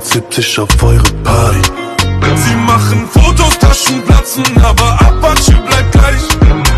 170 auf eure Party. Sie machen Fotos, Taschen platzen, aber Apache bleibt gleich.